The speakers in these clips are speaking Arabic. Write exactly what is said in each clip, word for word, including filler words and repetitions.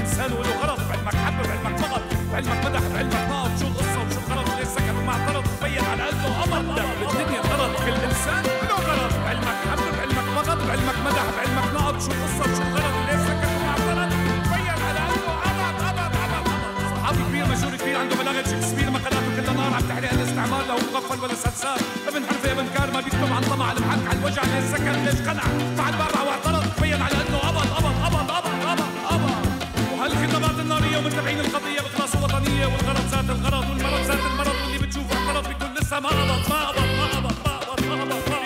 الانسان وله غرض، بعلمك حب بعلمك فقط، بعلمك مدح بعلمك نقط، شو القصه وشو الغرض وليش سكت وما اعترض، تبين على انه قمر بالدنيا غرض، كل انسان له غرض، بعلمك حب بعلمك فقط، بعلمك مدح بعلمك نقط، شو القصه وشو الغرض وليش سكت وما اعترض، تبين على انه قمر قمر قمر قمر. صحابي كبير مشهور كبير عنده بلاغه شكسبير، مقالاته كلها نار عم تحرق الاستعمار، لا هو مغفل ولا سرسار، ابن حرفه ابن كار ما بيكتب عن طمع، المحك على الوجع ليش سكت ليش قنع، فعل بارع واعترض، تبين على انه قبض قبض قبض قبض قبض قبض. وهالخطابات الناريه ومتابعين القضيه بخلاص وطنيه، والغرض ذات الغرض والمرض ذات المرض، واللي بتشوفه اعترض بيكون لسه ما قبض ما قبض ما قبض ما قبض ما قبض ما قبض.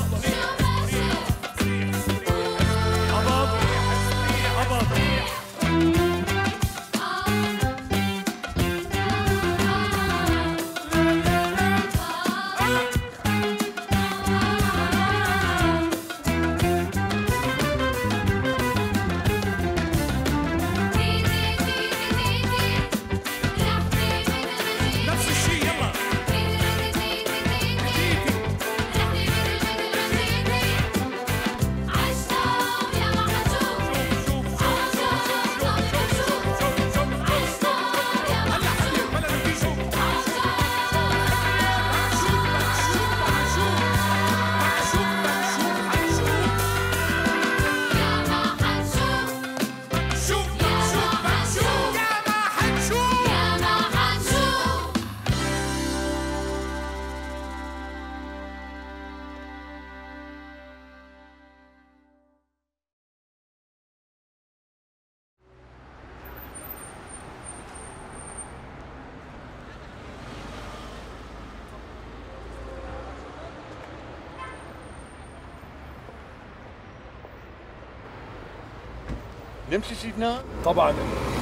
نمشي سيدنا؟ طبعا.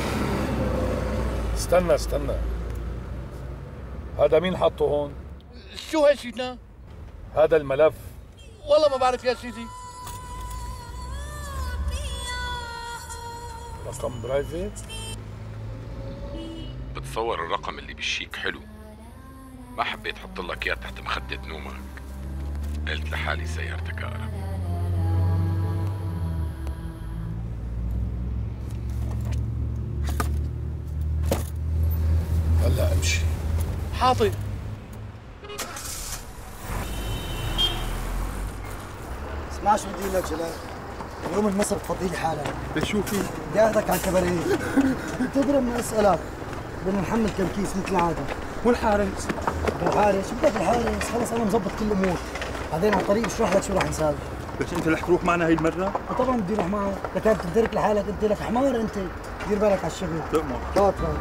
استنى استنى، هذا مين حطه هون؟ شو هي سيدنا؟ هذا الملف. والله ما بعرف يا سيدي. رقم برايفت؟ بتصور الرقم اللي بالشيك حلو، ما حبيت احط لك اياه تحت مخدة نومك، قلت لحالي سيارتك اقرب. هلا امشي. حاضر. اسمع شو بدي لك جلال، اليوم المصر بتفضي لي حالك. ليش شو في؟ بدي اخذك على الكباريه. بتضرب من اسالك، بدنا نحمل كم كيس مثل العاده. والحارس؟ الحارس شو بدك الحارس؟ خلص انا مظبط كل الامور، بعدين على الطريق بشرح لك شو رح نساوي. بس انت رح تروح معنا هي المره؟ طبعا بدي اروح معك، لكن بتدرك لحالك انت لك حمار انت، دير بالك على الشغل. تؤمر. شاطر.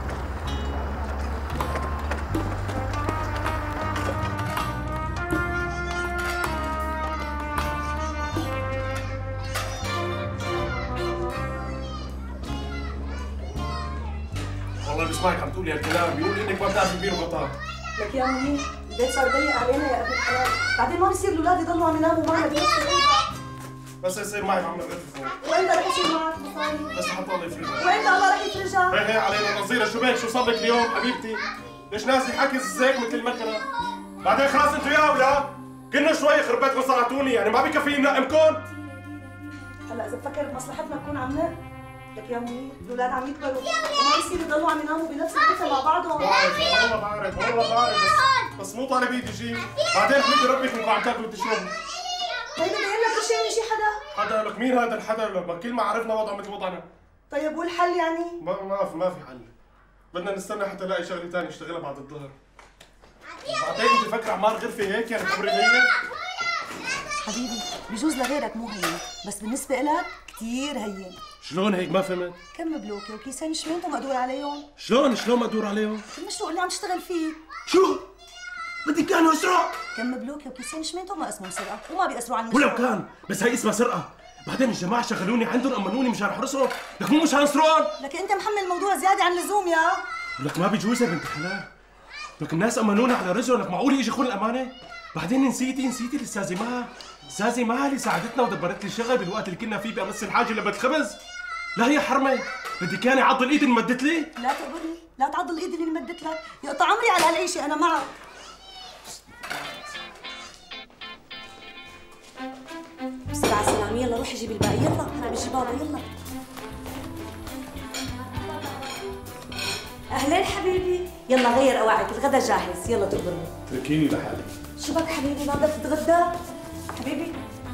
والله بسمعك عم تقولي هالكلام، بيقول انك ما بتعرفي كبير وغطاء. لك يا منير، البيت صار ضيق علينا يا ابن الحلال، بعدين ما بصير الاولاد يضلوا عم يناموا معنا بنفس الاوضه. بس يصير معي بعمل غرفه فوق. وين رح يصير معك مصاري؟ بس حط الله يفرجها. وين الله رح يفرجها؟ هي هي علينا نظيره، شو بك؟ شو صار لك اليوم حبيبتي؟ ليش نازلي حكي زيك مثل المكنه؟ بعدين خلاص انتوا يا اولاد كنا شوي خربتكم صنعتوني، يعني ما بكفي نلائمكم؟ هلا اذا بفكر بمصلحتنا نكون عم نق لك يا منير، الاولاد عم يكبروا وما بيصير يضلوا عم يناموا بنفس الغرفه مع بعضهم. بعرف والله بعرف والله بعرف، بس بس مو طالب ايدي شيء، بعدين احمدي ربك انكم عم تاكلوا وتشربوا. طيب بدي اقول لك شيء من شي حدا؟ حدا لك مين هذا الحدا؟ لما كل ما عرفنا وضعه مثل وضعنا. طيب والحل يعني؟ ما ما في ما في حل، بدنا نستنى حتى نلاقي شغله ثانيه نشتغلها بعد الظهر. بعدين انت فكر عمار غرفه هيك يعني تمرينيه؟ حبيبي بجوز لغيرك مو هين، بس بالنسبه لك كثير هين. شلون هيك ما فهمت؟ كم بلوكه وكيسين شمينتو مقدور عليهم. شلون شلون مقدور عليهم؟ المشروع اللي عم تشتغل فيه. شو؟ بدك كانوا اسرع؟ كم بلوكه وكيسين شمينتو ما اسمهم سرقه وما بيأثروا على المشروع. ولو كان، بس هي اسمها سرقه. بعدين الجماعه شغلوني عندهم امنوني مشان احرسهم، لك مو مشان اسرقهم. لك انت محمل الموضوع زياده عن اللزوم يا. لك ما بيجوز يا بنت حلال. لك الناس امنونا على رزقهم، لك معقول يجي يخون الامانه؟ بعدين نسيتي نسيتي الاستاذه مها، استاذه مها اللي ساعدتنا ودبرت لي الشغل بالوقت اللي كنا فيه بامس الحاجه لبت الخبز. لا هي حرمه، بدك كان يعض الايد اللي مدت لي؟ لا تقبرني، لا تعض الايد اللي مدت لك، يقطع عمري على هالعيشه انا معك. بسرعه سلام، يلا روحي جيبي الباقي، يلا انا بجيب بابا، يلا. اهلين حبيبي، يلا غير اواعيك، الغدا جاهز، يلا تقبرني. تركيني لحالي. شو بك حبيبي، ما بدك تتغدى؟ حبيبي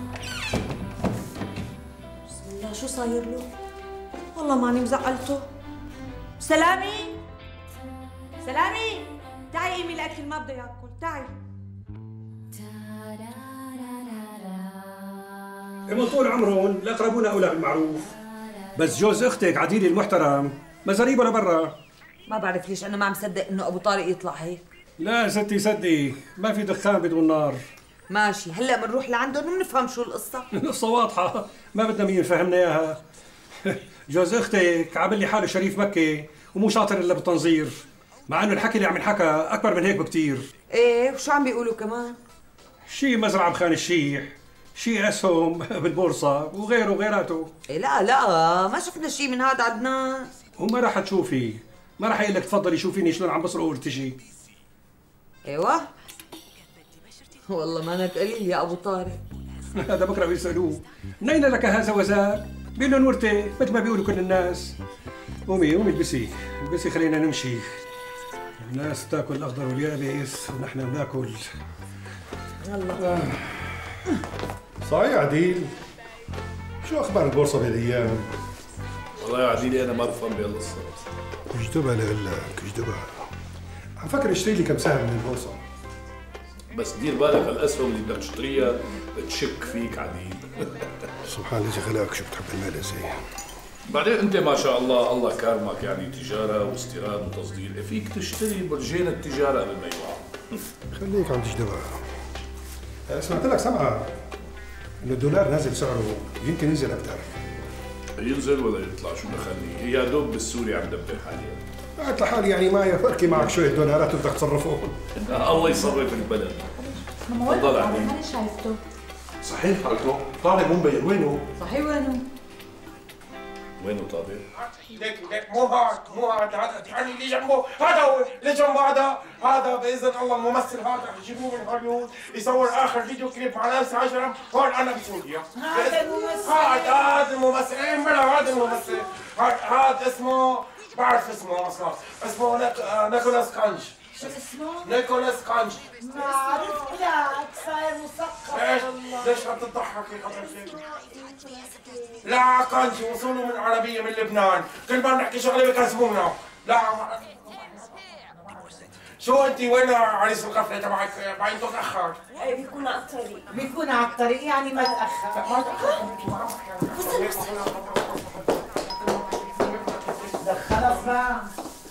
بسم الله، شو صاير له؟ والله ماني مزعلته. سلامي سلامي، تعي قيمي الاكل، ما بده ياكل، تعي. من طول عمرهم الاقربون اولى بالمعروف، بس جوز اختك عديل المحترم مزاريب ولا برا؟ ما بعرف ليش انا ما عم صدق انه ابو طارق يطلع هيك. لا ستي صدقي، ما في دخان بدون نار. ماشي، هلا بنروح لعندهم وبنفهم شو القصه. القصه واضحه، ما بدنا مين يفهمنا اياها. جوز اختك عامل لي حاله شريف مكه ومو شاطر الا بالتنظير، مع انه الحكي اللي عم ينحكى اكبر من هيك بكثير. ايه، وشو عم بيقولوا كمان؟ شي مزرعه بخان الشيح، شي اسهم بالبورصه وغيره وغيراته. إيه لا لا، ما شفنا شيء من هذا عدنان. وما راح تشوفي، ما راح يقول لك تفضلي شوفيني شلون عم بصرخ وارتجي. ايوه والله مانك قليل يا ابو طارق. هذا بكره بيسالوه نين لك هذا وذاك؟ بيقول لهم ورثه مثل ما بيقولوا كل الناس. قومي قومي البسي البسي، خلينا نمشي. الناس تاكل الاخضر واليابس ونحن بناكل. يلا. آه. صحيح عديل، شو اخبار البورصه بهالايام؟ والله يا عديلي انا ما بفهم بهالقصه. اجدبها لغلاك اجدبها. عم فكر اشتري لي كم سهم من البورصه. بس دير بالك الاسهم اللي بدك تشتريها بتشك فيك عديل. سبحان الذي خلقك، شو بتحب المال يا زين. بعدين انت ما شاء الله الله كارمك، يعني تجاره واستيراد وتصدير، فيك تشتري برجين التجاره قبل ما يوقعوا. خليك عم تجدبها. سمعت لك سمعه انه الدولار نازل سعره، يمكن ينزل اكثر. ينزل ولا يطلع شو دخلني؟ هي يا دوب بالسوري عم دبر حاليا. قلت لحالي يعني ما يفرقي معك شويه دولارات وبدك تصرفهم. الله يصرف البلد. تفضل عمي. انا شايفته. صحيح حالته، طالع مو مبين، وينه؟ صحيح وينه؟ وينه طابق؟ ليك ليك مو هاد مو هاد، هذا يعني اللي جنبه، هذا هو اللي جنب هذا، هذا باذن الله الممثل هذا جيبوه من هوليوود يصور اخر فيديو كليب مع نانسي عجرم هون انا بسوريا. هذا الممثل. هذا هذا الممثل، ايه بلا هذا الممثل، هذا اسمه بعرف اسمه اصلا، اسمه نيكولاس كانج. شو اسمه؟ نيكولاس كانج. ما عرفت لك، صاير مثقف. ايش؟ ليش عم تضحكي قبل شيء؟ لا كانجي وصوله من عربية من لبنان، كل ما بنحكي شغلة بكذبونا. لا شو انت وين عريس القفلة تبعك؟ بعدين تتأخر. ايه بيكون على الطريق. بيكون على الطريق يعني ما تأخر. ما تأخر. خلص بقى.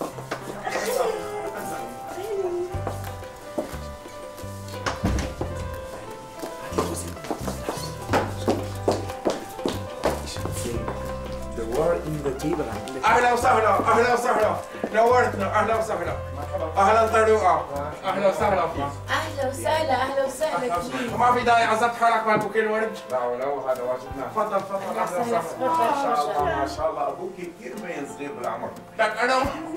اهلا وسهلا اهلا وسهلا، نورتنا، اهلا وسهلا. اهلا طروقه، اهلا وسهلا فيك. اهلا وسهلا اهلا وسهلا فيك. ما في داعي عزبت حالك مال بوكيه الورد؟ لا ولا هذا واجبنا. تفضل تفضل اهلا وسهلا. ما شاء الله ما شاء الله، ابوك كثير مبين صغير بالعمر. لك انا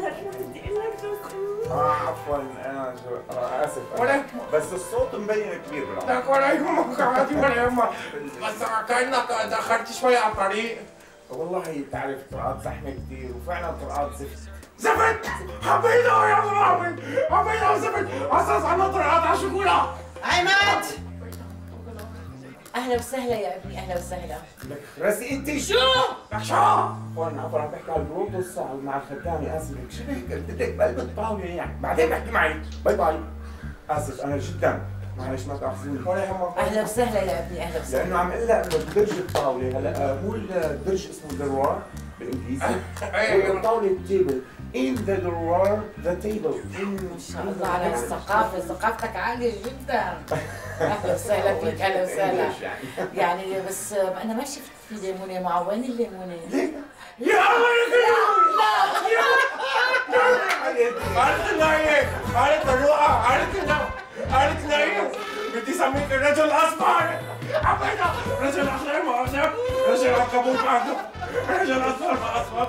اه عفوا انا انا اسف ولا بس الصوت مبين كبير بالعمر. لك ولا يهمك عادي ولا يهمك، بس كانك تاخرت شوي على الطريق. والله تعرف طرقات زحمه كثير وفعلا طرقات زفت. زفت؟ حبينا يا صاحبي، حبينا زفت، اساس عنا طرقات على الشوكولا. عماد اهلا وسهلا يا ابني، اهلا وسهلا. لك راسي انت شو؟ لك شو؟ وانا عفوا عم بحكي على البروتوس مع الخدامه، اسف لك شو هيك قلت لك بقلب الطاوله يعني، بعدين بحكي معي، باي باي. اسف انا جدا معلش ما تاخذوني. ولا يهمك. اهلا وسهلا يا ابني، اهلا وسهلا. لانه عم اقول لك انه درج الطاوله هلا مو الدرج اسمه دروار بالانجليزي، والطاوله التيبل. In the drawer the table. ما شاء الله على الثقافة، ثقافتك عالية جدا. أهلا وسهلا فيك، أهلا وسهلا. يعني بس أنا ما شفت في ليمونة معه، وين الليمونة؟ يا أخي لا قالت لنا هيك، قالت الروقة، قالت لنا قالت لنا هيك بدي سميك الرجل الأصفر. حبينا رجل أخضر ما أخضر، رجل عنكبوت ما عنكبوت، رجل أصفر ما أصفر.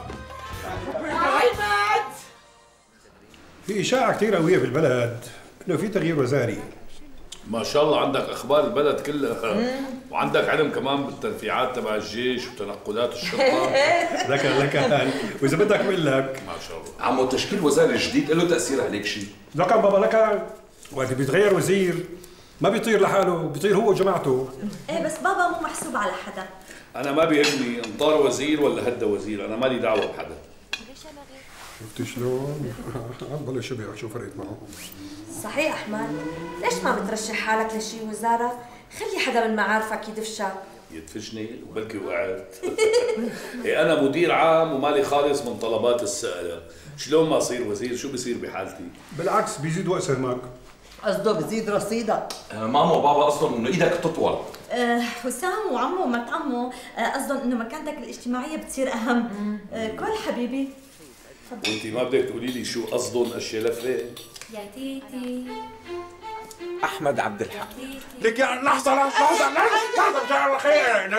عماد في إشاعة كثير قوية بالبلد إنه في تغيير وزاري. ما شاء الله عندك اخبار البلد كلها وعندك علم كمان بالترفيعات تبع الجيش وتنقلات الشرطه. لك لك واذا بدك بقول لك ما شاء الله. عمو تشكيل وزاره الجديد له تاثير عليك شيء؟ لك بابا لك وقت بيتغير وزير ما بيطير لحاله، بيطير هو وجماعته. ايه بس بابا مو محسوب على حدا. انا ما بيهمني ان طار وزير ولا هدى وزير، انا مالي دعوه بحدا. شفتي شلون؟ بلا شبه شو فرقت معه. صحيح احمد، ليش ما بترشح حالك لشي وزاره؟ خلي حدا من معارفك يدفشك. يدفشني وبلكي وقعت. إيه انا مدير عام ومالي خالص من طلبات السائله، شلون ما اصير وزير؟ شو بصير بحالتي؟ بالعكس بيزيد وقت سرماك. قصده بزيد رصيدك. آه ماما وبابا قصدهم انه ايدك تطول. آه وسام وعمو ومرت عمو قصدهم انه مكانتك الاجتماعيه بتصير اهم. آه كل حبيبي. وانتي ما بدك تقولي لي شو قصدهم اشياء لفه؟ يا تيتي احمد عبد الحق. لك يا لحظه لحظه لحظه ان شاء الله خير.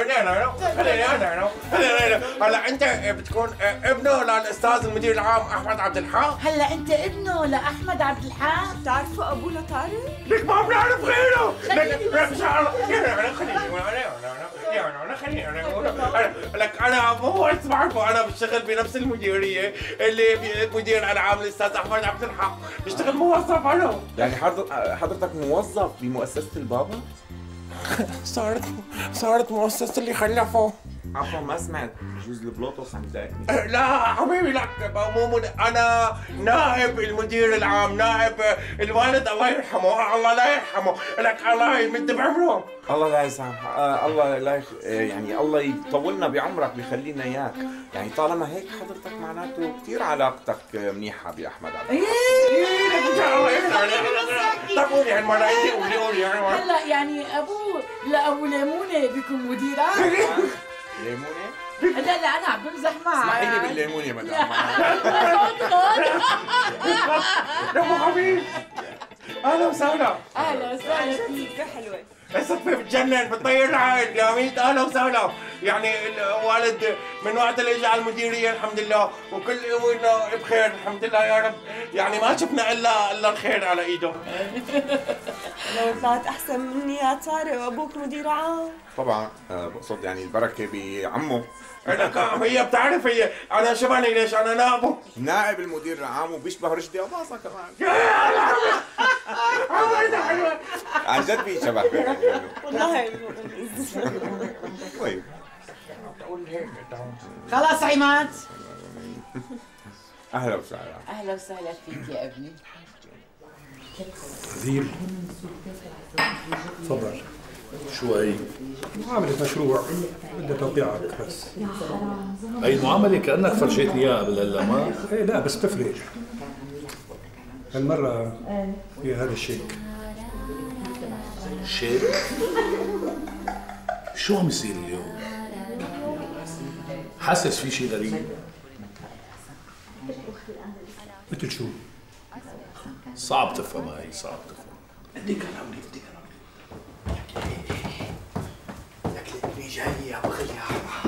هلا انت بتكون ابنه للاستاذ المدير العام احمد عبد الحق. هلا انت ابنه لاحمد عبد الحق؟ بتعرفوا ابوه لطارق؟ لك ما بنعرف غيره. لك ان شاء الله خليني لك انا مو بس بعرفه، انا بشتغل بنفس المديريه اللي مدير العام الاستاذ احمد عبد الحق، بشتغل موظف عنه. يعني حضرتك موظف بمؤسسه البابا؟ صارت صارت مؤسسه اللي خلفه. عفوا ما سمعت، بجوز البلوتوث عم يضايقني. لا حبيبي لك مو انا نائب المدير العام، نائب الوالد الله يرحمه، الله لا يرحمه، لك الله يمد بعمره. الله لا يسامحك، آه الله لا يخ... يعني الله يطولنا بعمرك ويخلينا اياك، يعني طالما هيك حضرتك معناته كثير علاقتك منيحه باحمد عبد الحق. ايه لك ان شاء الله يعني. طب قولي هالمره انت قولي قولي يعني. هلا يعني ابوه لابو ليمونه بيكون مدير عام. ليمونه؟ لا لا انا عم بمزح معك. اسمحي لي بالليمون يا مدام. دمه خفيف. اهلا وسهلا. اهلا وسهلا فيك. حلوه. الصدفه بتجنن، بتطير العين يا ميت. اهلا وسهلا. يعني الوالد من وقت اللي اجى على المديريه الحمد لله وكل امورنا بخير الحمد لله يا رب، يعني ما شفنا الا الا الخير على ايده. لو طلعت احسن مني يا طارق وابوك مدير عام. طبعا بقصد يعني البركه بعمه. هي بتعرف هي انا شبهني ليش؟ انا نائبه، نائب المدير العام وبيشبه رشدي اباظه كمان. عن جد في شبه. والله طيب خلاص عماد. اهلا وسهلا. اهلا وسهلا فيك يا ابني. وزير تفضل. شو هي؟ معاملة مشروع بدها توقيعك بس. هي المعاملة كأنك فرجيتني اياها قبل هلا ما؟ ايه لا بس تفرق. هالمرة في هذا الشيك. شيك؟ شو عم يصير اليوم؟ حاسس في شيء غريب. مثل شو؟ صعب تفهمها هي، صعب تفهم. بدي كلامني بدي كلامني. لك الابني جاية وخليها حرام.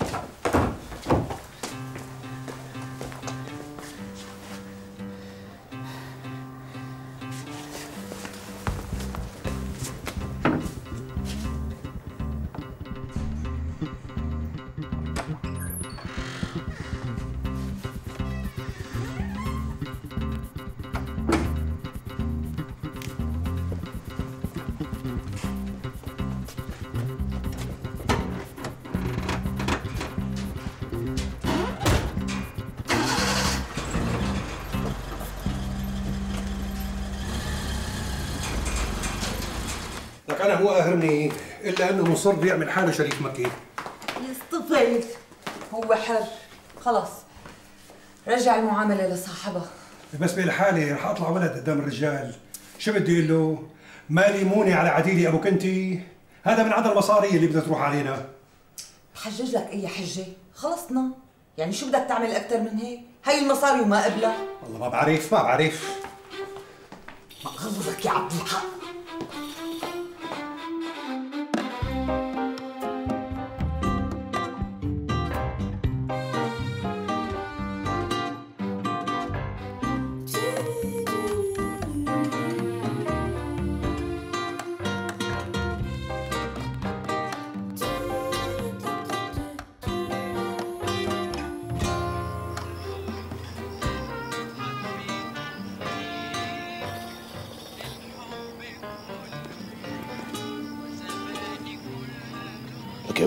لك انا مو قاهرني الا انه مصر بيعمل حاله شريك مكي. يصطفل، هو حر خلص، رجع المعامله لصاحبها. بس بالحاله رح اطلع ولد قدام الرجال، شو بدي اقول له؟ مالي موني على عديلي ابو كنتي، هذا من عدد المصاري اللي بدها تروح علينا. بحجج لك اي حجه، خلصنا، يعني شو بدك تعمل اكثر من هيك؟ هي المصاري وما قبلها. والله ما بعرف ما بعرف. ما غلظك يا عبد الحق.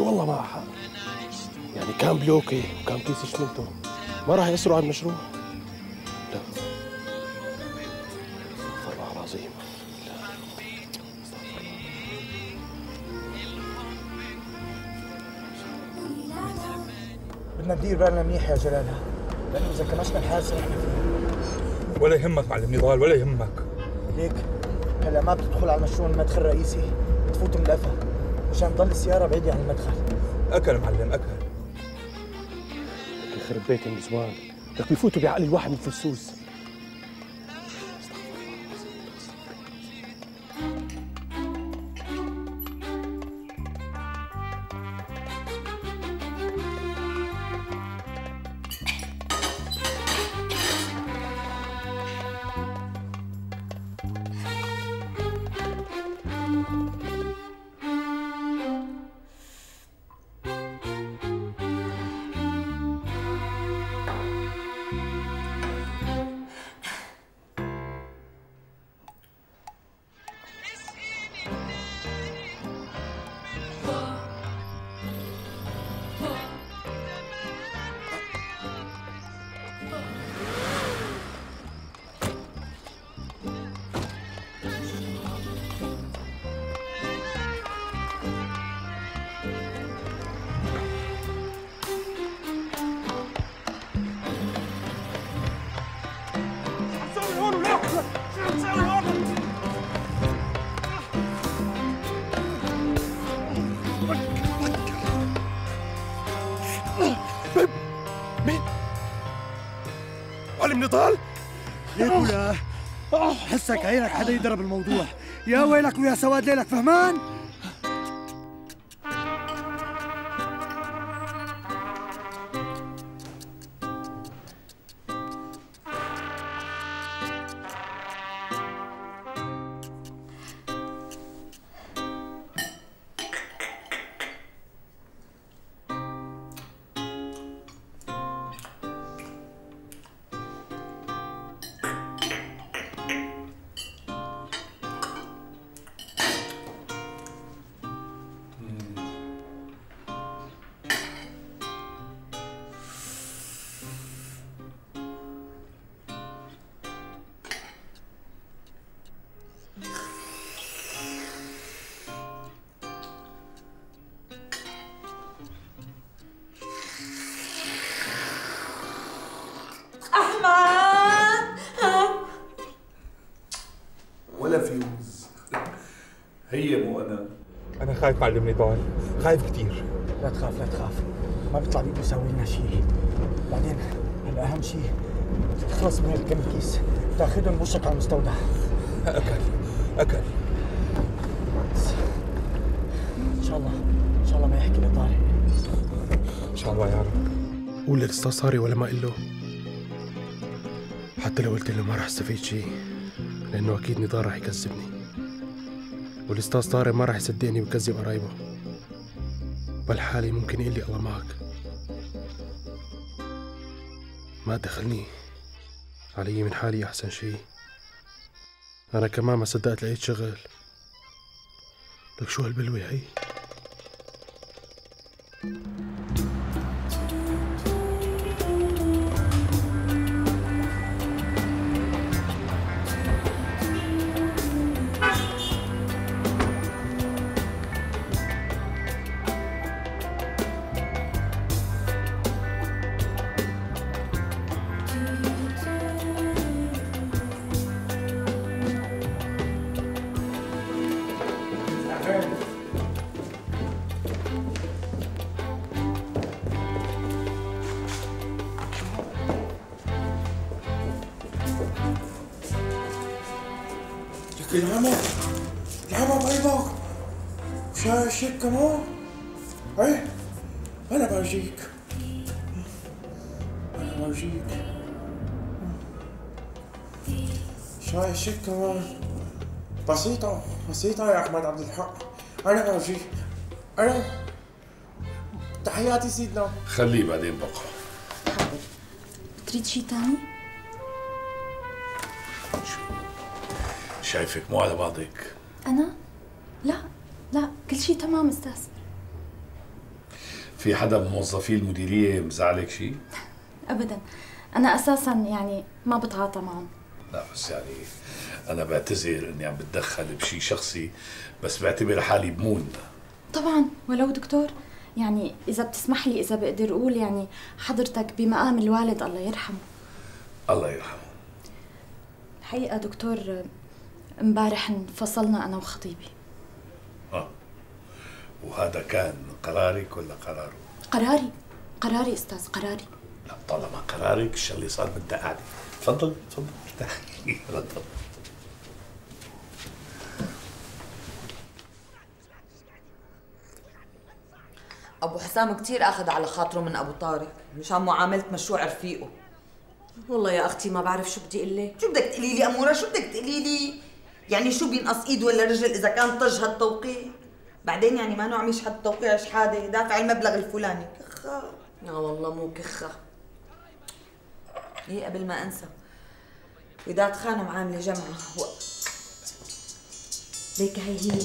والله ما حاضر. يعني كان بلوكي وكان كيس شمنته ما راح يأثروا على المشروع؟ لا استغفر الله العظيم. لا استغفر الله. بدنا ندير بالنا منيح يا جلالة، لأنه إذا كمشنا الحادثة نحن فيه. ولا يهمك معلم نضال، ولا يهمك. ليك هلا ما بتدخل على المشروع المدخل الرئيسي، بتفوت من القفا مشان تضل السيارة بعيدة عن المدخل. أكل معلم أكل. يخرب بيت النسوان، لك بيفوتوا بعقل الواحد من الفلسوس. مين؟ معلم نضال؟ ليك ولا حسك عينك حدا يضرب الموضوع. يا ويلك ويا سواد ليلك، فهمان؟ ولا فيوز. هي مو انا. انا خايف معلم نضال، خايف كثير. لا تخاف لا تخاف، ما بيطلع بيده يسوي لنا شيء. بعدين هلا اهم شيء تخلص من الكم كيس، تاخذهم بوشك على المستودع. اكل اكل ان شاء الله ان شاء الله ما يحكي لطارق. ان شاء الله يا رب. قول للاستاذ صاري ولا ما اقول له؟ حتى لو قلت له ما راح استفيد شيء، لانه اكيد نضال راح يكذبني، والاستاذ طارق ما راح يصدقني ويكذب قرايبه. بالحالة ممكن يقول لي الله معك. ما دخلني علي من حالي احسن شيء. انا كمان ما صدقت لقيت شغل. لك شو هالبلوة هي؟ العمى العمى بيضك وشاشك كمان. ايه انا برجيك انا برجيك شاشك كمان. بسيطة بسيطة يا احمد عبد الحق، انا برجيك. انا تحياتي سيدنا. خليه بعدين بقى. تريد شي تاني؟ شايفك مو على بعضك. أنا؟ لا لا كل شيء تمام أستاذ. في حدا من موظفي المديريه مزعلك شيء؟ ابدا، انا اساسا يعني ما بتعاطى معهم. لا بس يعني انا بعتذر اني عم بتدخل بشيء شخصي، بس بعتبر حالي بمون. طبعا ولو دكتور، يعني اذا بتسمح لي اذا بقدر اقول يعني حضرتك بمقام الوالد الله يرحمه. الله يرحمه. الحقيقه دكتور امبارح انفصلنا انا وخطيبي. اه وهذا كان قرارك ولا قراره؟ قراري قراري استاذ قراري. لا طالما قرارك الشغله صار بدها قاعده. تفضل تفضل ارتاحي. تفضل. ابو حسام كثير اخذ على خاطره من ابو طارق مشان معامله مشروع رفيقه. والله يا اختي ما بعرف شو بدي اقول لك. شو بدك تقولي لي اموره؟ شو بدك تقولي لي؟ يعني شو بينقص ايد ولا رجل اذا كان طج هالتوقيع؟ بعدين يعني ما نوع عم يشحد توقيع شحاده دافع المبلغ الفلاني. كخه. اه والله مو كخه. ايه قبل ما انسى، وداد خانم عامله جمعه و... ليك هي هي.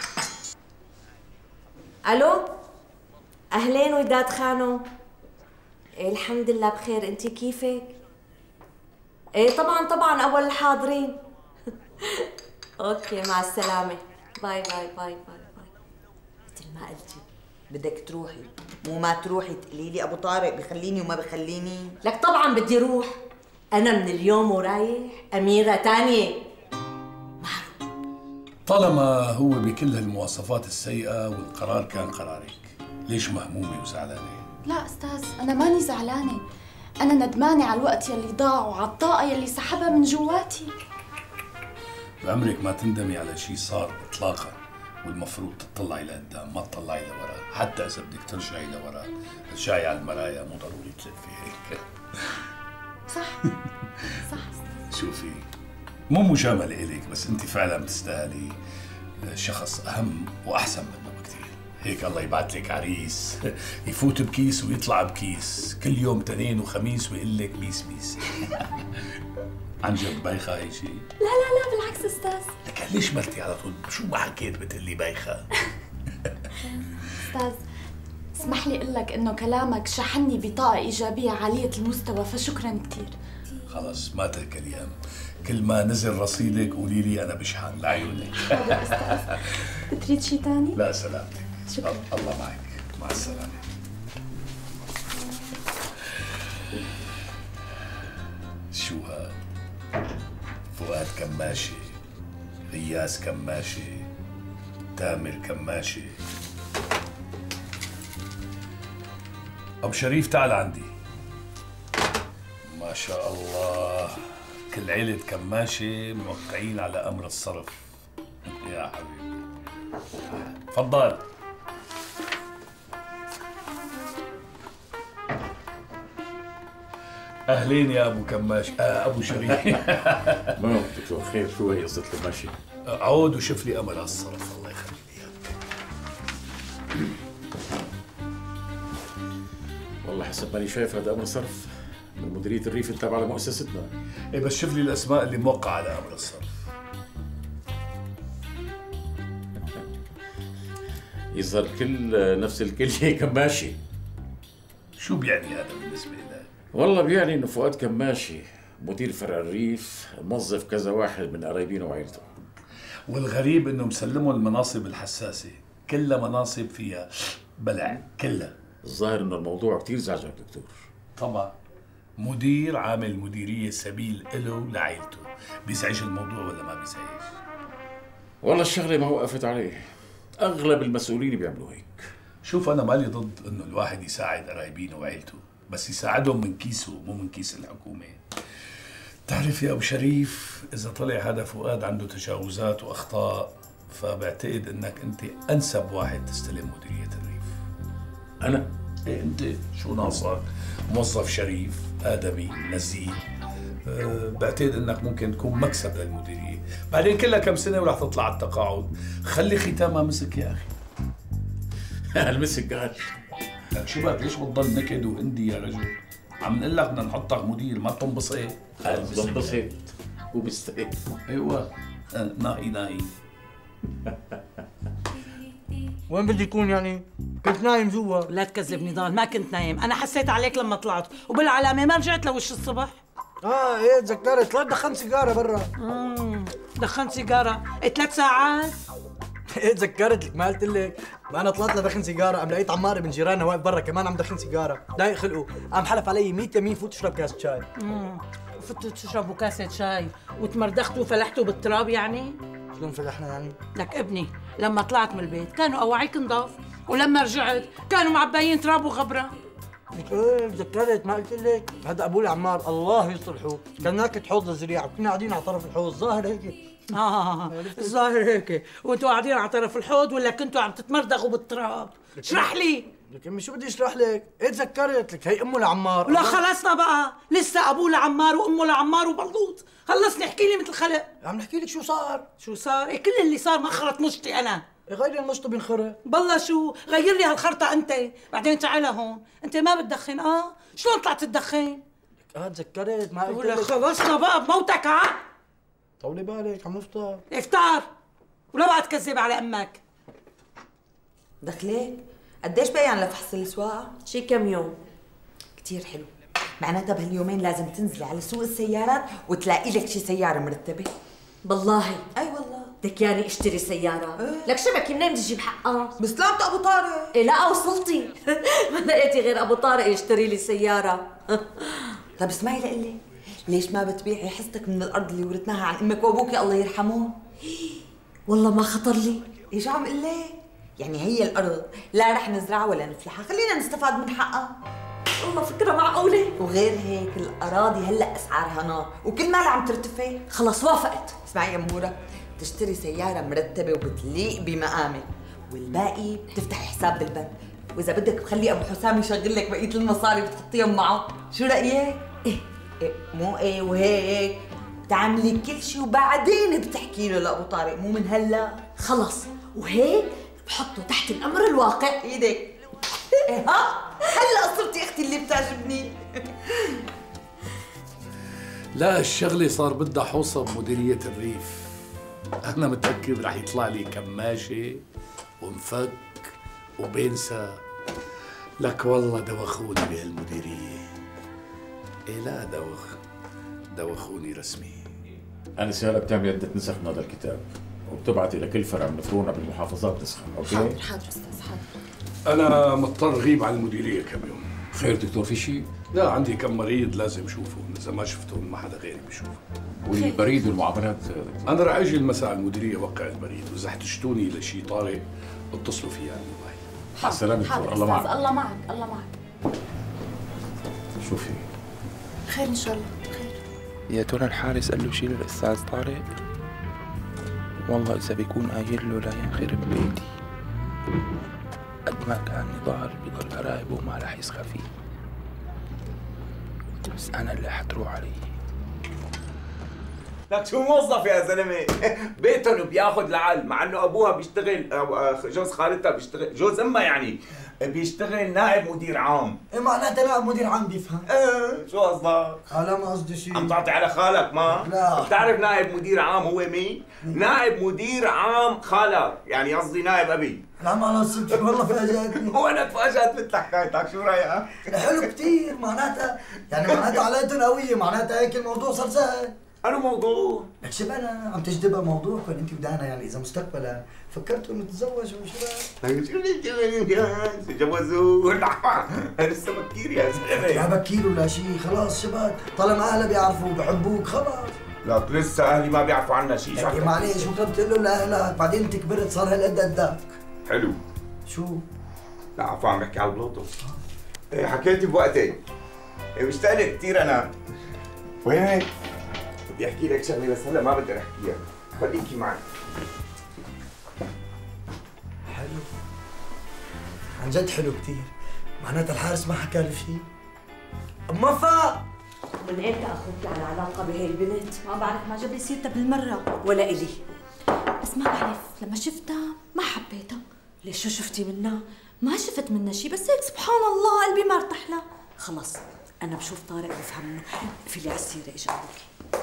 الو اهلين وداد خانم. إيه الحمد لله بخير، انتي كيفك؟ ايه طبعا طبعا اول الحاضرين. اوكي مع السلامه. باي باي باي باي باي. مثل ما قلتي بدك تروحي، مو ما تروحي تقولي لي ابو طارق بخليني وما بخليني. لك طبعا بدي اروح، انا من اليوم ورايح اميره تانية. طالما هو بكل هالمواصفات السيئه والقرار كان قرارك، ليش مهمومه وزعلانه؟ لا استاذ، انا ماني زعلانه، انا ندمانه على الوقت يلي ضاع وعلى الطاقه يلي سحبها من جواتي. بعمرك ما تندمي على شيء صار اطلاقا، والمفروض تطلعي لقدام ما تطلعي لورا، حتى اذا بدك ترجعي لورا ارجعي على المرايا، مو ضروري تلفي هيك. صح صح. شوفي مو مجامله الك، بس انت فعلا بتستاهلي شخص اهم واحسن منه بكثير. هيك الله يبعث لك عريس يفوت بكيس ويطلع بكيس، كل يوم تنين وخميس ويقول لك ميس ميس. عن جد بايخه هي شيء؟ لا لا لا بالعكس استاذ. لك ليش مرتي على طول؟ شو ما حكيت بتقلي بايخه؟ استاذ اسمح لي اقول لك انه كلامك شحنني بطاقه ايجابيه عاليه المستوى، فشكرا كثير. خلص ما تاكلي هم، كل ما نزل رصيدك قولي لي انا بشحن لعيونك. حاضر استاذ. بتريد شيء ثاني؟ لا سلامتك. شكرا. الله معك، مع السلامه. شو هاد؟ فؤاد كماشي، غياس كماشي، تامر كماشي. ابو شريف تعال عندي. ما شاء الله كل عيلة كماشي موقعين على امر الصرف. يا حبيبي تفضل. اهلين يا ابو كماش. آه ابو شريف. ما دكتور خير، شو هي قصة كماشي؟ عود وشوف لي امر هالصرف الله يخلي لي اياك. والله حسب ماني شايف هذا امر صرف من مديرية الريف التابعة لمؤسستنا. ايه بس شوف لي الاسماء اللي موقعة على امر الصرف. يظهر كل نفس الكلية كماشي. شو بيعني هذا بالنسبة لك؟ والله بيعني انه فؤاد كماشي مدير فرع الريف موظف كذا واحد من قرايبينه وعيلته. والغريب انه مسلمهم المناصب الحساسة، كلها مناصب فيها بلع كلها. الظاهر انه الموضوع كثير زعجك دكتور. طبعا مدير عامل مديرية سبيل له لعائلته، بيزعج الموضوع ولا ما بيزعج؟ والله الشغلة ما وقفت عليه، اغلب المسؤولين بيعملوا هيك. شوف انا مالي ضد انه الواحد يساعد قرايبينه وعيلته، بس يساعدهم من كيسه مو من كيس الحكومة. تعرف يا ابو شريف، اذا طلع هذا فؤاد عنده تجاوزات واخطاء فبعتقد انك انت انسب واحد تستلم مديرية الريف. انا؟ ايه انت، شو ناقصك؟ موظف شريف آدمي نزيه. أه بعتقد انك ممكن تكون مكسب للمديرية، بعدين كلها كم سنة وراح تطلع على التقاعد، خلي ختامها مسك يا اخي. المسك قال لك شو بك ليش بتضل نكد واندي يا رجل؟ عم نقول لك بدنا نحطك مدير، ما تنبسط. بنبسط وبستقل. ايوه نائي نائي. وين بدي يكون يعني؟ كنت نايم جوا. لا تكذب نضال، ما كنت نايم، انا حسيت عليك لما طلعت، وبالعلامه ما رجعت لوش الصبح. اه ايه تذكرت، طلعت دخنت سيجاره برا. امم دخنت سيجاره ثلاث ساعات؟ ايه تذكرت لك، ما قلت لك؟ ما انا طلعت لدخن سيجاره، قام لقيت عمار ابن جيراننا واقف برا كمان عم دخن سيجاره، ضايق خلقه، قام حلف علي مية يمين فوت اشرب كاس شاي. امم فتوا تشربوا كاسه شاي وتمردختوا وفلحتوا بالتراب يعني؟ شلون فلحنا يعني؟ لك ابني لما طلعت من البيت كانوا اواعيك نضاف، ولما رجعت كانوا معبايين تراب وغبره. ايه تذكرت، ما قلت لك؟ هذا ابوي عمار الله يصلحه، كان ناكت حوض الزريعه وكنا قاعدين على طرف الحوض، ظاهر هيك. اه الظاهر هيك، وانتوا قاعدين على طرف الحوض ولا كنتوا عم تتمردغوا بالتراب؟ اشرح لي. لك امي شو بدي اشرح لك؟ ايه تذكرت لك، هي امه لعمار. لا خلصنا بقى، لسه ابوه لعمار وامه لعمار وبلوط، خلصني احكي لي مثل خلق. عم نحكي لك شو صار. شو صار؟ إيه كل اللي صار مخرط مشتي انا. غير المشط بينخرط. بالله شو؟ غير لي هالخرطه انت، بعدين تعال هون، انت ما بتدخن اه؟ شلون طلعت تدخن؟ اه تذكرت، ما قلت لك. خلصنا بقى بموتك ها؟ طولي بالك عم نفطر. افطر ولا بقى تكذب على امك. دخلك قديش باقي عن لفحص السواقه؟ شي كم يوم. كتير حلو، معناتها بهاليومين لازم تنزلي على سوق السيارات وتلاقي لك شي سياره مرتبه. بالله؟ اي والله. بدك ياني اشتري سيارة؟ ايه؟ لك شبكي منين بدي اجيب حقها؟ بسلامة ابو طارق. ايه لا وصلتي ما لقيتي غير ابو طارق يشتري لي سيارة. طب اسمعي لقلي، ليش ما بتبيعي حصتك من الارض اللي ورثناها عن امك وابوك الله يرحمهم؟ والله ما خطر لي. ايه شو عم قل لك؟ يعني هي الارض لا رح نزرعها ولا نفلحها، خلينا نستفاد من حقها. والله فكرة معقولة. وغير هيك الأراضي هلأ أسعارها نار وكل مالها عم ترتفع. خلص وافقت. اسمعي يا أمورة، تشتري سيارة مرتبة وبتليق بمقامك، والباقي بتفتحي حساب بالبنك، وإذا بدك بخلي أبو حسام يشغل لك بقية المصاري وتحطيهم معه، شو رأيك؟ إيه؟ إيه مو إيه وهيك، بتعملي كل شيء وبعدين بتحكي له لأبو طارق، مو من هلا. خلص وهيك بحطه تحت الأمر الواقع. إيدك. إيه ها؟ هلا صرتي اختي اللي بتعجبني. لا الشغله صار بدها حوصه بمديريه الريف، انا متاكد رح يطلع لي كماشه ومفك وبنسى. لك والله دوخوني بهالمديريه. ايه لا دوخ دوخوني رسمي. انا سهله بتعمل عده نسخ من هذا الكتاب وبتبعتي لكل فرع من فروعنا بالمحافظات نسخه، اوكي؟ حاضر حاضر استاذ حاضر. أنا مضطر غيب عن المديرية كم يوم. خير دكتور في شيء؟ لا عندي كم مريض لازم أشوفهم، إذا ما شفتهم ما حدا غيري بيشوفهم. والبريد والمعاملات؟ أنا رح أجي المساء على المديرية وقع البريد، وإذا احتجتوني لشيء طارئ اتصلوا فيي على الموبايل. مع السلامة دكتور، الله معك. الله معك الله معك. شوفي خير إن شاء الله خير. يا ترى الحارس قال له شيء للأستاذ طارق؟ والله إذا بيكون قايل له لا ينخرب بيتي. قد ما كان نضال بضل قرايبه وما رح يسخى فيه، بس أنا اللي حتروح عليه. لك شو موظف يا زلمه؟ بيتهم بياخذ لعل، مع انه ابوها بيشتغل، جوز خالتها بيشتغل، جوز امها يعني بيشتغل نائب مدير عام. ايه معناتها نائب مدير عام بيفهم؟ ايه شو قصدك؟ لا ما قصدي شيء. عم تعطي على خالك ما؟ لا. بتعرف نائب مدير عام هو مين؟ نائب مدير عام خالك، يعني قصدي نائب ابي. لا ما قصدت والله فاجأتني. وانا تفاجأت مثل حكايتك، شو رايك؟ حلو كثير، معناتها يعني معناتها علاقتهم قوية، معناتها هيك الموضوع صار سهل. أنا موضوع؟ لك شو انا عم تجذبها موضوع ولا انت ودانا يعني اذا مستقبلا فكرت انه تتزوج وشو رايك؟ شو اللي تجوزوا؟ لسه بكير يا زلمه. لا بكير ولا شيء، خلاص شباب طالما اهلها بيعرفوا بحبوك خلاص. لا لسه اهلي ما بيعرفوا عنا شيء. يعني معلش بكره بتقول له لاهلك بعدين انت كبرت صار هالقد قدك. حلو. شو؟ لا عفوا عم بحكي على البلوتوث. إيه حكيتي بوقتي. إيه مشتاق لك كثير انا. وين؟ بدي احكي لك شغله بس هلا ما بقدر احكيها، خليكي معي. حلو. عن جد حلو كثير، معناتها الحارس ما حكى له شيء. أما فا من امتى اخوك على علاقه بهي البنت؟ ما بعرف، ما جاب لي سيرتها بالمره. ولا الي. بس ما بعرف، لما شفتها ما حبيتها. ليش شو شفتي منها؟ ما شفت منها شيء، بس هيك سبحان الله قلبي ما ارتاح لها. خلص انا بشوف طارق بفهم منه. فيلي على السيره اجا ابوكي.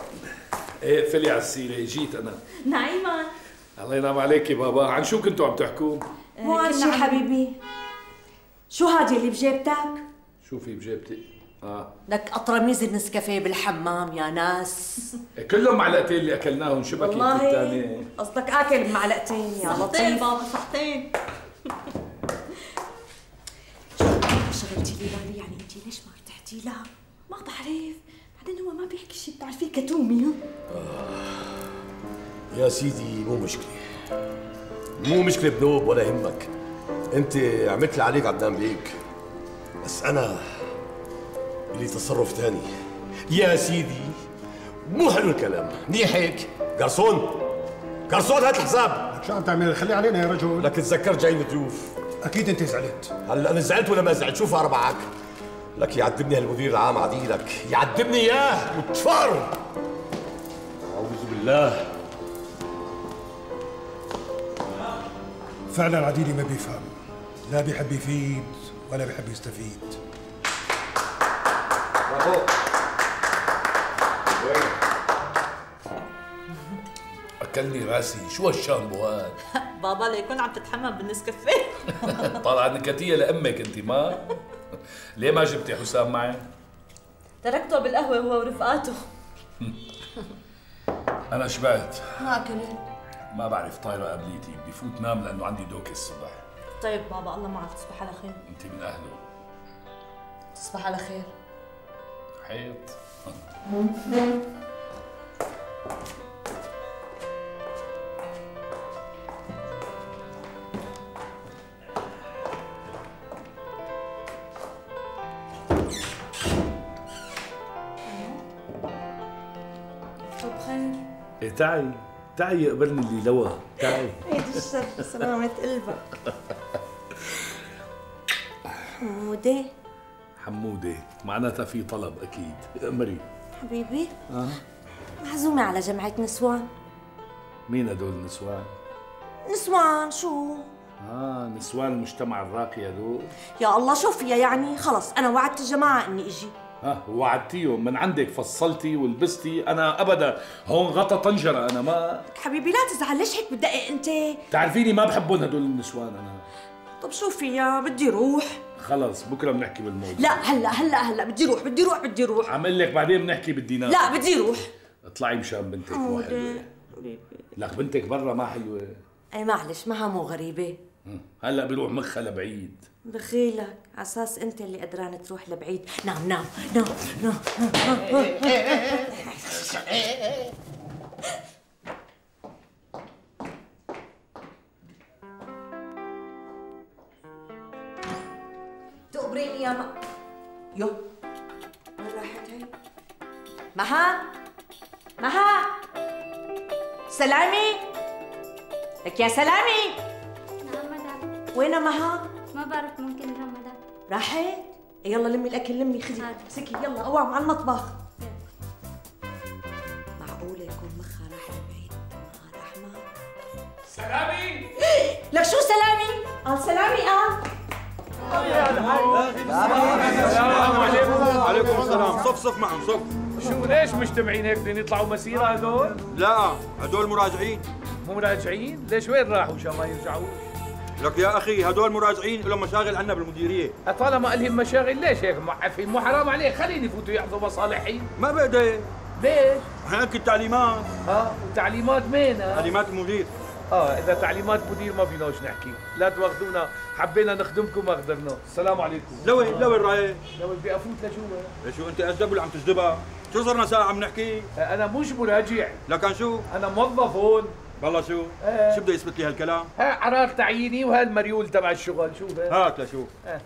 ايه فلي على السيره، جيت انا. نعيما الله ينعم عليكي بابا. عن شو كنتوا عم تحكوا؟ مو هاد شي حبيبي. شو هادي اللي بجيبتك؟ شو في بجيبتي؟ اه لك قطرميز النسكافيه بالحمام يا ناس. كلهم معلقتين اللي اكلناهم، شو بكيت الثاني؟ قصدك اكل بمعلقتين يا لطيف. بابا صحتين. شغلتي لي بالي، يعني انت ليش ما ارتحتي لها؟ ما بعرف، بعدين هو ما بيحكي شيء، بتعرفيه كتومي. يا سيدي مو مشكلة، مو مشكلة بنوب ولا يهمك. انت عملت اللي عليك عدنان بيك، بس انا لي تصرف ثاني. يا سيدي مو حلو الكلام، منيح هيك؟ قرصون قرصون هات الحساب. شو عم تعمل؟ خليه علينا يا رجل. لك تذكرت جاي ضيوف. اكيد انت زعلت. هلا انا زعلت ولا ما زعلت؟ شوف اربعك. لك يعذبني هالمدير العام عديلك، يعذبني اياه متفر. اعوذ بالله. فعلا عديلي ما بيفهم، لا بيحب يفيد ولا بيحب يستفيد. برافو. اكلني راسي، شو هالشامبو هاد؟ بابا ليكون عم تتحمم بالنسكافيه. طالعة نكتية لأمك أنت ما؟ ليه ما جبتي حسام معي؟ تركته بالقهوة هو ورفقاته. أنا شبعت، ما أكلت. ما بعرف طايرة قبليتي، بدي فوت نام لأنه عندي دوكة الصبح. طيب بابا الله معك، تصبح على خير. أنت من أهله. تصبح على خير. حيط. إيه تعي تعي يقبلني اللي لوى، تعي. عيد الشر، سلامة قلبك. حمودة. حمودة معناتها في طلب أكيد. أمري حبيبي. آه. معزومة على جمعة نسوان. مين هدول النسوان؟ نسوان شو؟ آه نسوان المجتمع الراقي هدول؟ يا الله شو فيها يعني؟ خلص أنا وعدت الجماعة إني إجي. ها وعدتيهم من عندك، فصلتي ولبستي، انا ابدا هون غطا طنجره انا ما. حبيبي لا تزعل، ليش هيك بتدقق انت؟ تعرفيني ما بحبهم هدول النسوان انا. طب شو فيها؟ بدي روح. خلص بكره بنحكي بالموضوع. لا هلا هلا هلا بدي روح بدي روح بدي روح. عم اقول لك بعدين بنحكي بالدينار. لا بدي روح. اطلعي مشان بنتك مو حلوه. لك بنتك برا ما حلوه. اي معلش معها مو غريبه. هلا بيروح مخها لبعيد. بخيلك على اساس انت اللي قدران تروح لبعيد. نام نام نام نام. تقبريني يا ما يو وين راحت هي؟ مها مها سلامي لك يا سلامي. نعم مدام. وين مها؟ ما بعرف، ممكن نروح مدام. راحت؟ يلا لمي الاكل، لمي خذي امسكي يلا قوام على المطبخ. معقولة يكون مخها راح لبعيد؟ نهار احمر. سلامي لك شو سلامي؟ قال سلامي قال. عليكم السلام. صف صف معهم صف. شو ليش مجتمعين هيك؟ بدهم يطلعوا مسيرة هدول؟ لا هدول مراجعين. مو مراجعين؟ ليش وين راحوا عشان ما يرجعوش؟ لك يا اخي هدول مراجعين لهم مشاغل عنا بالمديريه. طالما لهم مشاغل ليش هيك معفين؟ مو حرام عليك خليني يفوتوا يحضروا مصالحي. ما بقدر. ليش؟ هناك التعليمات. اه وتعليمات مين؟ تعليمات المدير. اه اذا تعليمات مدير ما فيناش نحكي، لا تواخذونا، حبينا نخدمكم ما قدرنا. السلام عليكم. لوين لوين رايح؟ لوين بدي افوت لجوا. شو انت اجدب ولا عم تجدبها؟ شو صرنا ساعة عم نحكي؟ انا مش مراجع. لكن شو؟ انا موظف هون. والله شو؟ آه. شو بده يثبت لي هالكلام؟ ها قرار تعييني وهالمريول تبع الشغل، شوف هات لشوف. آه.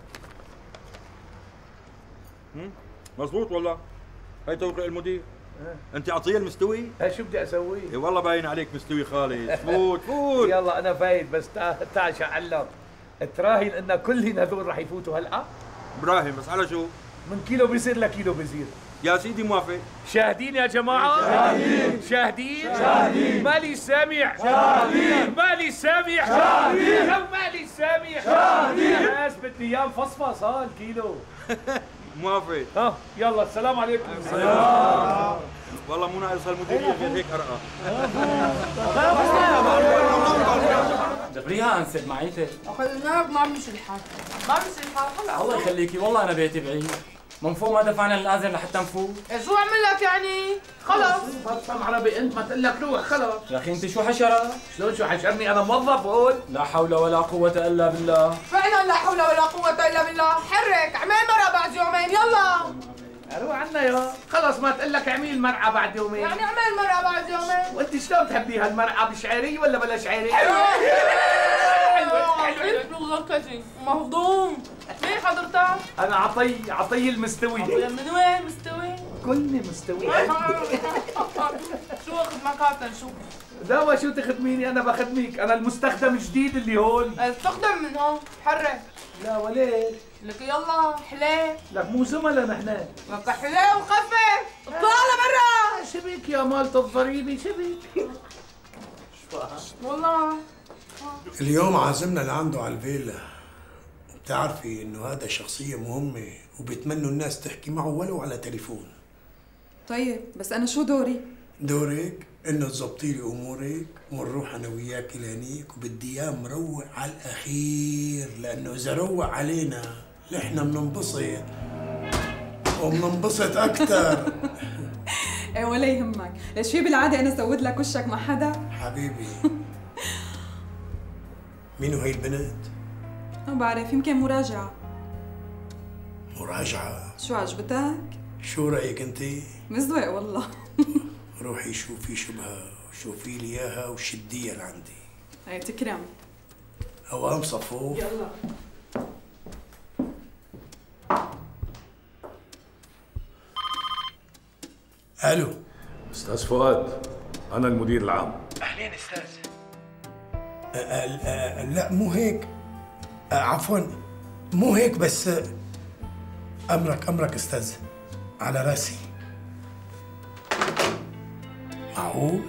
مزبوط والله. هي توقيع المدير. آه. انت عطيه المستوي؟ ها شو بدي اسوي؟ اي والله باين عليك مستوي خالص. فوت فوت. يلا انا فايت بس تعال شعلم. تراهن ان كلهن هذول رح يفوتوا هلا؟ براهن بس على شو؟ من كيلو بيصير لكيلو بيصير. يا سيدي موافق. شاهدين يا جماعة؟ شاهدين. شاهدين؟ شاهدين. مالي سامع. شاهدين. مالي سامع. شاهدين. لو مالي سامع. شاهدين. ناس بدي اياه مفصفص ها الكيلو. موافق. ها يلا السلام عليكم. السلام. والله مو ناقص هالمديرية غير هيك أرقى. دبريها انسد معيتك. اخذناك ما بمشي الحال، ما بمشي الحال خلص. الله يخليكي والله انا بيتي بعيد. من فوق ما دفعنا الاذن لحتى نفوت. إيه شو اعمل لك يعني؟ خلص بطل عربي انت ما تقول لك روح خلص. يا اخي انت شو حشرة؟ شلون شو حشرني انا موظف قول؟ لا حول ولا قوة الا بالله. فعلا لا حول ولا قوة الا بالله، حرك اعمل مرة بعد يومين يلا. روح عنا يا خلص ما تقول لك اعمل المرعى بعد يومين. يعني اعمل مرة بعد يومين. وانت شلون تحبيها المرعى بشعرية ولا بلا شعرية؟ حلوة حلوة غلطتي مهضوم. مين حضرتك؟ انا عطي عطي المستوي. من وين مستوي؟ كلني مستوي. شو اخذ مكاتن شو؟ لا شو تخدميني انا بخدمك، انا المستخدم الجديد اللي هون. استخدم من هون حرك. لا وليش؟ لك يلا حلاه. لك مو زملاء نحن. لك حلاه وخفف اطلع لبرا. شبك يا مالت الضريبه شبك. والله اليوم عازمنا لعنده على الفيلا. بتعرفي انه هذا شخصية مهمة وبيتمنوا الناس تحكي معه ولو على تليفون. طيب بس انا شو دوري؟ دورك انه تظبطي لي امورك ونروح انا وياك لهنيك، وبدي اياه مروق على الاخير، لانه اذا روق علينا نحن بننبسط وبننبسط اكثر. ايه ولا يهمك، ليش في بالعاده انا سود لك وشك مع حدا؟ حبيبي مينو هي البنت؟ ما بعرف، يمكن مراجعة. مراجعة؟ شو عجبتك؟ شو رأيك انت؟ مزوق والله. روحي شوفي شبهها وشوفي لي اياها وشديها لعندي. هي تكرم. اوام صفوف. يلا. الو استاذ فؤاد، انا المدير العام. اهلين استاذ. أه أه لا مو هيك، أه عفوا مو هيك، بس امرك امرك استاذ على راسي. معقول؟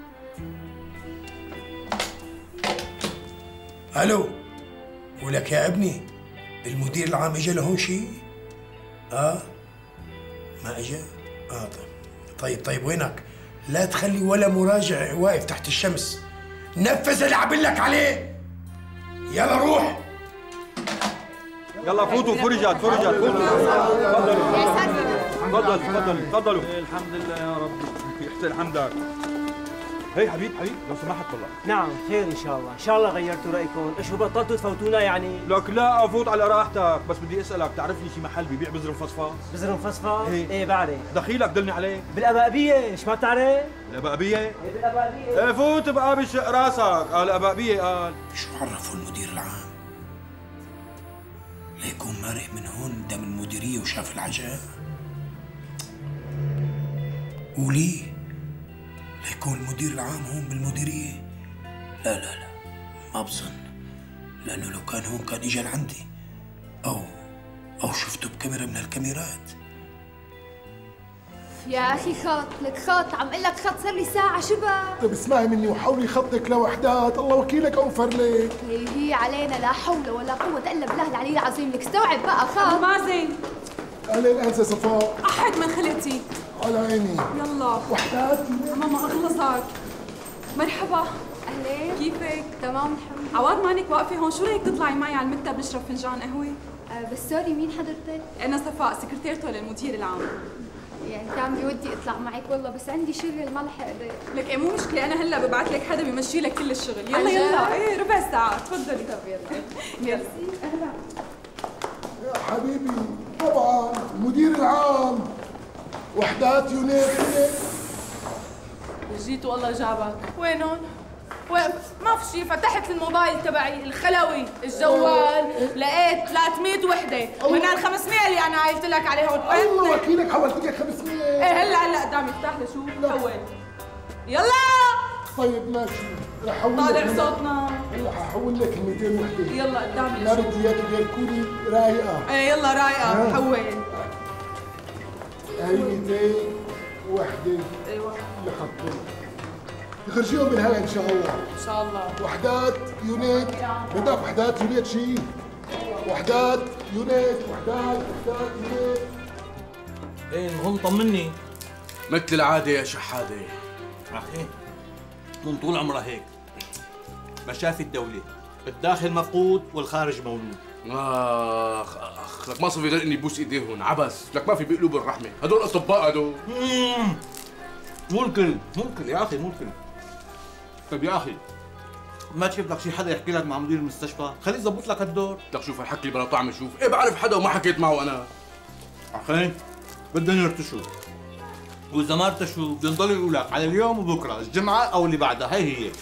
الو ولك يا ابني المدير العام اجى لهون شيء؟ اه ما اجى؟ اه طيب طيب طيب وينك؟ لا تخلي ولا مراجع واقف تحت الشمس، نفذ اللي عامل لك عليه. يلا روح. يلا فوتوا فرجت فرجت فوتوا. تفضلوا تفضلوا تفضلوا. الحمد لله يا رب يحسن حمدك. هي حبيب حبيب لو سمحت والله. نعم خير ان شاء الله، ان شاء الله غيرتوا رايكم، شو بطلتوا تفوتونا يعني؟ لك لا افوت على راحتك، بس بدي اسالك بتعرف لي شي محل بيبيع بزر مفصفص؟ بزر مفصفص؟ ايه ايه بعرف. دخيلك دلني عليه. بالابابيه، مش ما بتعرف؟ الابابيه؟ ايه بالابابيه. ايه فوت بقى بشق راسك، قال ابابيه قال. شو عرفوا المدير العام؟ ليكون مارق من هون قدام المديريه وشاف العجائب؟ وليه؟ ليكون المدير العام هون بالمديرية؟ لا لا لا ما بظن، لأنه لو كان هون كان إجا لعندي أو أو شفته بكاميرا من هالكاميرات. يا اخي خط لك خط، عم اقول لك خط صار لي ساعة شبه. طيب اسمعي مني وحاولي خطك لوحدات، الله وكيلك اوفر لك. هي هي علينا لا حول ولا قوة الا بالله العلي العظيم، لك استوعب بقى خط. مازن اهلين انسه صفاء. احد من خلقتي. على عيني. يلا وحدات ماما اخلصك. مرحبا. اهلين كيفك؟ تمام الحمد لله. عواد مانك واقفة هون، شو رأيك تطلعي معي على المكتب نشرب فنجان قهوة؟ أه بس سوري مين حضرتك؟ أنا صفاء سكرتيرته للمدير العام. يعني كان بودي اطلع معك والله، بس عندي شغل ما رح اقدر. لك ايه مو مشكلة، أنا هلا ببعث لك حدا بيمشي لك كل الشغل. يلا عن جد؟ يلا ايه ربع ساعة، تفضلي. طب يلا. ميرسي. أهلا. يا حبيبي طبعا المدير العام وحدات يونيك. جيت والله جابك. وينهم؟ وين؟ ما في شيء، فتحت الموبايل تبعي الخلوي الجوال لقيت ثلاثمية وحدة من ال خمسمية اللي انا قايلت لك عليهم. الله وكيلك حولت لك خمسمية. ايه هلا هلا قدامي افتح لي شو حول. يلا طيب ماشي رح احول لك. طالع صوتنا. رح احول لك مئتين وحدة. يلا قدامي. ما بدي اياك غير تكوني رايقة. ايه يلا رايقة حول. هي مئتين وحدة. ايوه لحطيت يخرجيهم بالهلا ان شاء الله. ان شاء الله. وحدات يونيت، بدك وحدات يونيت شيء؟ وحدات يونيت، وحدات وحدات يونيت. ايه المهم طمني. مثل العادة يا شحادة. اخي تكون طول عمرها هيك. مشافي الدولة الداخل مفقود والخارج مولود. اخ اخ لك ما صفي غير اني بوس ايديهم عبس، لك ما في بقلوب الرحمه، هدول اطباء هدول. ممكن ممكن يا اخي ممكن. طيب يا اخي ما تشوف لك شي حدا يحكي لك مع مدير المستشفى، خليه يظبط لك الدور. لك شوف الحكي اللي بلا طعم شوف، ايه بعرف حدا وما حكيت معه انا. اخي بدنا نرتشوا، واذا ما ارتشوا بينضلوا يقولوا لك على اليوم وبكره، الجمعه او اللي بعدها، هي هي.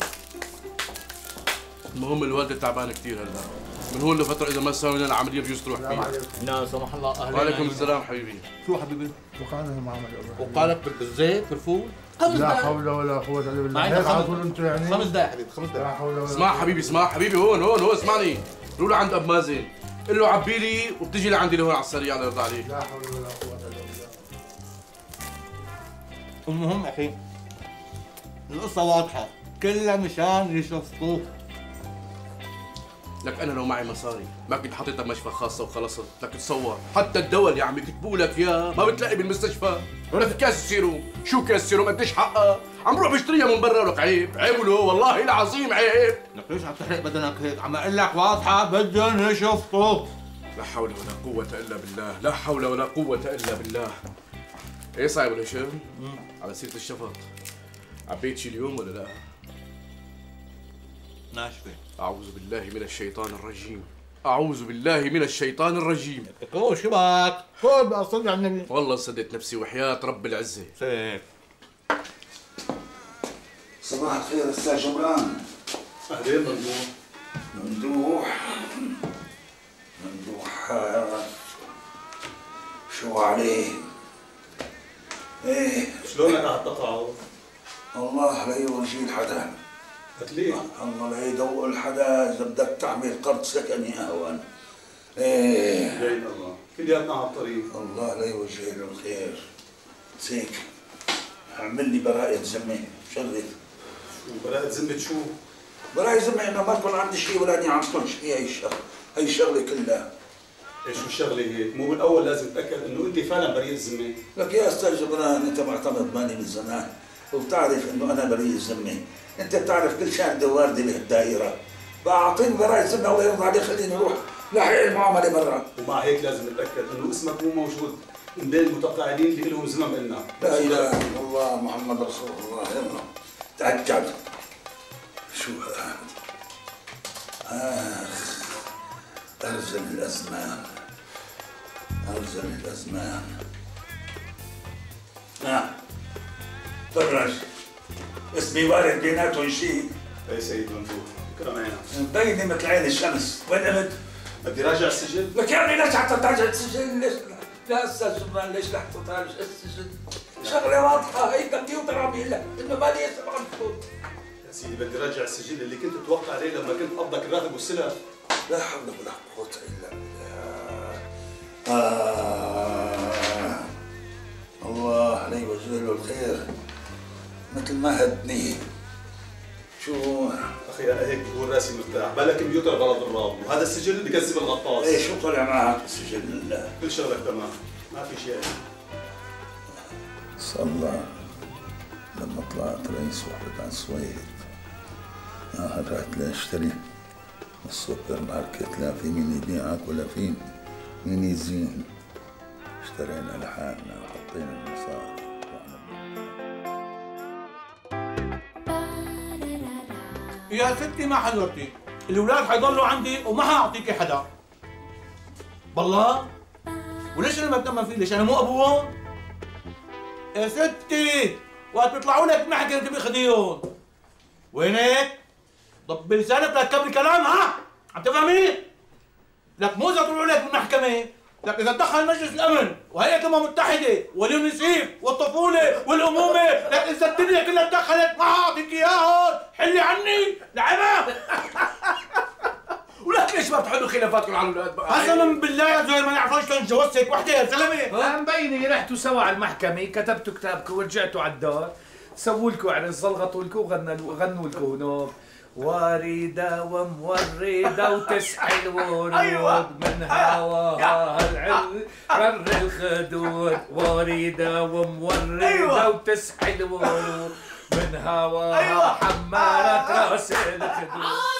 المهم الوالده تعبانه كثير هلا، من هون لفتره اذا ما سوينا العمليه بجوز تروح فيها. لا سمح الله. اهلا وعليكم السلام حبيبي. شو حبيبي؟ وقعنا معهم وقالك بالزيت بالفول؟ لا حول ولا قوة الا بالله. هيك على طول انتم يعني؟ خمس دقائق حبيبي، خمس دقائق. لا حول ولا قوة. اسمع حبيبي اسمع حبيبي، هون هون هون اسمعني، روح لعند اب مازن، قل له عبي لي وبتجي لعندي لهون على السريع الله يرضى عليك. لا حول ولا قوة الا بالله. المهم اخي القصة واضحة، كلها مشان يشفطوك. لك انا لو معي مصاري ما كنت حاططها بمشفى خاصه وخلصت. لك تصور حتى الدواء اللي عم يكتبوا لك اياه ما بتلاقي بالمستشفى ولا في كاس السيروم. شو كاس السيروم قديش حقها؟ عم بروح بشتريها من برا. لك عيب عيب له والله العظيم عيب. لك ليش عم تحرق بدنك هيك؟ عم اقول لك واضحة بدهم يشفطوك. لا حول ولا قوة الا بالله، لا حول ولا قوة الا بالله. ايه صايب ولا هشام؟ على سيرة الشفط عبيت شي اليوم ولا لا؟ ناشفة. أعوذ بالله من الشيطان الرجيم، أعوذ بالله من الشيطان الرجيم. كو شو بك؟ خذ بقى صلي على النبي. والله صدقت نفسي وحياة رب العزة. سيف. صباح الخير أستاذ جبران. أهلين ممدوح. ممدوح ممدوح شو عليه؟ ايه شلونك قاعد تقعد؟ الله لا يورجي حدا. ليه؟ الله لا يدوق الحدا اذا بدك تعمل قرض سكني اهون. ايه يا الله كلياتنا على الطريق. الله لا يوجه له الخير. هيك اعمل لي براءة ذمة شغلة. شو براءة ذمة شو؟ براءة ذمة انه ما تكون عندي شيء ولا اني عم طنش فيها هي الشغلة، هي الشغلة كلها. ايش شو الشغلة هيك؟ مو بالاول لازم تتأكد انه انت فعلا بريء الذمة. لك يا استاذ جبران انت معتمد ماني من زمان وبتعرف انه انا بريء الذمة. انت بتعرف كل شهر واردة بهالدائرة. بقى اعطيني براءة ذمة الله يرضى عليك خليني اروح لاحق المعاملة برا. ومع هيك لازم نتأكد انه اسمك مو موجود من بين المتقاعدين اللي لهم ذمم إلنا. لا اله الا الله محمد رسول الله. يلا تأكد. شو هذا؟ اخ ارزم الازمان ارزم الازمان. نعم فرج اسمي وارد بيناتهم شيء. اي سيد ممدوح كرم عينك. مبينة مثل عين الشمس. وين قمت؟ بدي راجع السجل. لك يا ابني ليش حتى تراجع السجل؟ ليش لا استاذ جبران ليش لحتى تراجع السجل؟ شغله واضحه هي كمبيوتر عم يقول لك انه ما لي اسم عم تفوت. يا سيدي بدي راجع السجل اللي كنت توقع عليه لما كنت قبضك الراتب والسلف. لا حول ولا قوه الا بالله. آه. الله لا يوجه له الخير مثل ما هدني. شو اخي انا هيك بقول راسي مرتاح، بلا كمبيوتر بلا ضراب، وهذا السجل بكذب الغطاس. ايه شو طلع معك السجل؟ كل شغلك تمام، ما في شيء. صلى لما طلعت رئيس وحدة عن سويد آه رحت لاشتري السوبر ماركت، لا في مين يبيعك ولا في مين يزين. اشترينا لحالنا وحطينا المصاري. يا ستي ما حضرتي، الاولاد حيضلوا عندي وما حاعطيكي حدا. بالله؟ وليش انا ما بتأمن فيه؟ ليش انا مو ابوهم؟ يا ستي وقت بيطلعوا لك نحكي انت بخديهم. وينك؟ ضب لسانك لتكبري كلام. ها؟ عم تفهمي؟ لك مو اذا طلعوا لك بالمحكمة، لك اذا تدخل مجلس الامن وهيئة الامم المتحدة واليونيسيف والطفولة والامومة، لك اذا الدنيا كلها تدخلت ما حاعطيك اياهم، حلي عني لعبة. ولك ليش ما بتحلوا خلافاتكم على الاولاد بقى؟ قسما بالله يا زهير ما نعرفش شلون نجوزت هيك وحده يا زلمه. مبينه رحتوا سوا على المحكمة، كتبتوا كتابكم ورجعتوا على الدار، سووا لكم عرس، زلغطوا لكم وغنوا غنوا لكم هناك وردة وموردة وتسحل ورود. أيوة. من هواها العر الخدود وردة وموردة. أيوة. وتسحل ورود من هواها. أيوة. حمارة راس الخدود.